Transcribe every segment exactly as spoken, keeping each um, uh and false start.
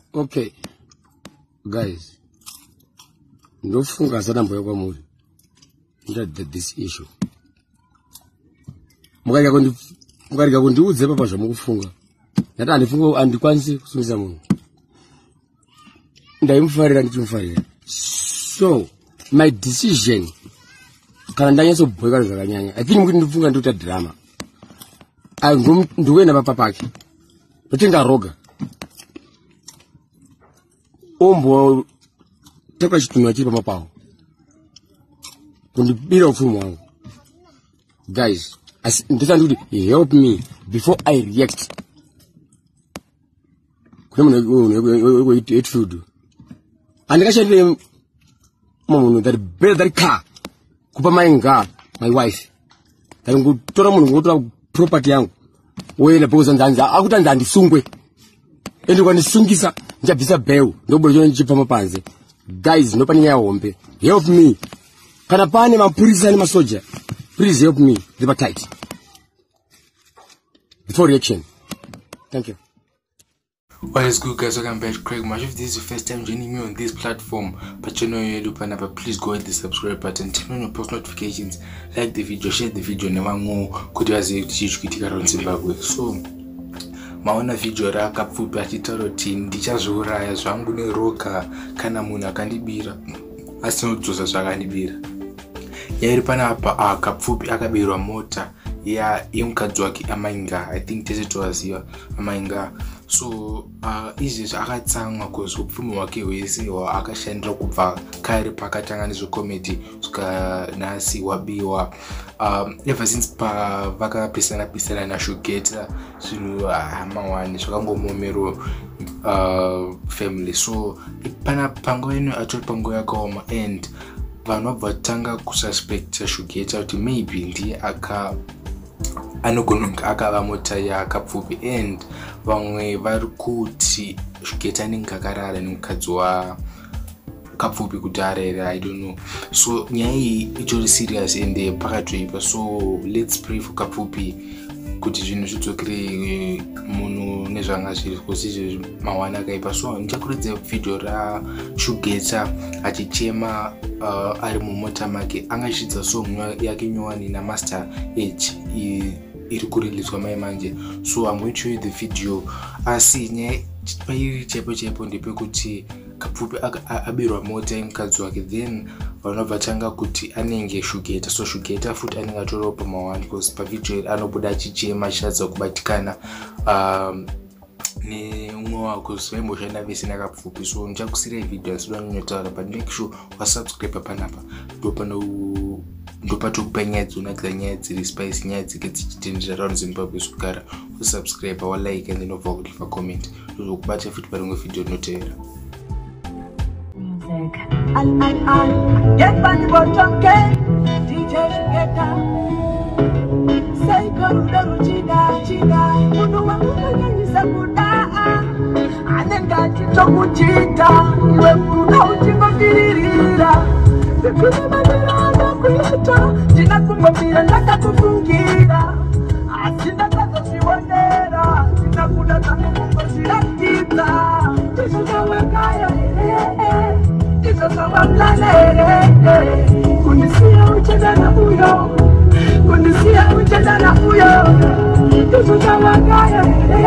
Okay, guys, no funga sana mboya kwa muri. That this issue. Mukarika kundi mukarika kundiudze papa zvamukufunga. Ndati andifunga andikwanisi kusungisa munhu. Ndaimufarira ndichimufarira. So, my decision kana ndanyatso bhoyeka zvakanyanya. I think kuti ndifunga ndikuita drama. I ndikuenda papa pake. Totenga roga. Ombo tekwa chitunwa chiri pamapawo. Kundibira ufumu wangu. Guys, ndisandi kuti help me before I react. Kuna munhu wait food. Andikashandire munhu that better that car. Kupa mainga my wife. That ngutora munhu ngotora property yangu. Wena boza ndanza akutanza ndisungwe. Ende kwanisungisa ndabvisa beu ndobolo chone chipa mapanze. Guys, nopani nyaya hombe. Help me. Kana pane mapurisa nemasoja. Please help me. Live tight. Before reaction. Thank you. What is good, guys? Welcome back to Craig Marsh. If this is your first time joining me on this platform, but you know you do pan up, please go hit the subscribe button, turn on your post notifications, like the video, share the video, never more could you as a teach around Zimbabwe. So maona video ra Kapfupi achitaura kuti ndichazviuraya zvangu neroka kana munhu akandibira asinodzosa zvakandibira. Yairi panapa Kapfupi akabirwa mota ya yemukadzi wake amainga. I think tese towaziva amainga. So uh, izvi akatsamwa cause upfumi wake hwese akashandira kubva kare pakatanga nezvekomedi kusvika nhasi wabiwa. Um, ever since pa vakapesana pesana naShugeta zvinhu hamawani zvakangomomero uh, family. So pana panguva ino atori panguva yakaoma and vanhu vabva vatanga kususpecta Shugeta kuti maybe ndiye aka anogononga akava mota yaKapfupi and vamwe vari kuti Shugeta anenge akarara nemukadzi waKapfupi kuti arere. I don't know. So nyaya iyi itori serious and pakatoipa. So let's pray for Kapfupi kuti zvinhu zvidzokere munhu nezvanga zviri because izvi mawana akaipa. So ndichakuridza video raShugeta achichema uh, ari mumota make angashidza song yake nyowani namaster H iri kureleaswa mai manje. So I'm going to show you the video. Asi nyaya pairi chaipo chaipo ndepekuti Kapfupi abirwa mota yemukadzi wake then vanhu vatanga kuti anenge Shugeta. So Shugeta futi anenge atoriwo pamawani because pavideo anobuda achichema achiratidza kubatikana um, neumwe wako vaimboshanda vese naKapfupi. So ndichakusiyira video asinoda kunyotaura but make sure wasubscribe panapa ndopatokupa nyaya dzonakira nyaya dziri spice nyaya dzike dzichitendera around Zimbabwe. Kugara usubscribe walike and then obva kuleave comment ndozokubata futi parimwe video inotevera. Al al al, get funny bottom K, D J Shugeta. Say Kurara ruchida chida, munhu wakanyanyisa kudaa. Anenga chitokuchita, iwe munhu uchingofiririra. Sekune madera ndakuita, ndinakumbira ndakakufungira. Asi ndakazozvionera, ndinakuda zvakungozviratidza. Ndizvozvawakaya here. Kundisiya uchenda na uyo, kundisiya uchenda na uyo. Ndizvozvawakaya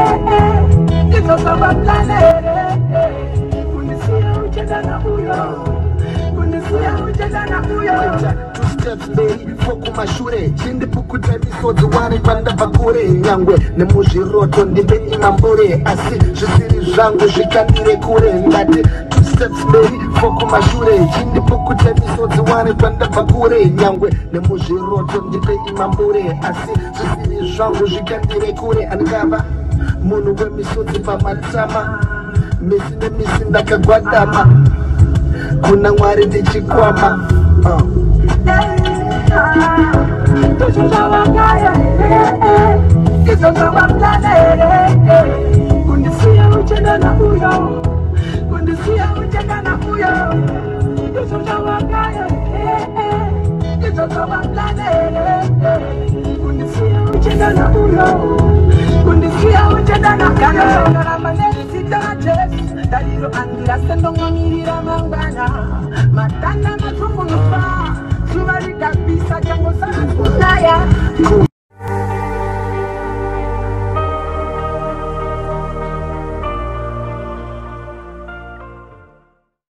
ndizvozvawaplanere. Kundisiya uchenda na uyo, kundisiya uchenda na uyo. Two steps mberi fokumashure chindipukuta misodzi wari pandabva kure nyangwe nemuzviroto ndimbe imambure asi zvisiri zvangu zvikandire kure ndati steps mberi fokumashure chindipukuta misodzi wari pandabva kure nyangwe nemuzviroto ndimbe imambure asi zvisiri zvangu zvikandire kure andikava munhu wemisodzi pamatama misi nemisi ndakagwadama kuna Mwari ndichikwama uh. Ndizvozvawakaya ndizvozvawaplanere. Kundisiya uchenda na uyo, kundisiya uchenda na uyo. Ndizvozvawakaya ndizvozvawaplanere. Kundisiya uchenda na uyo. kundisiya uchedana uyo ndaramba nezita Jesu dalilo andira sendo mwamirira mangwana matanda matukunufa zuva likapisa chango sana kunaya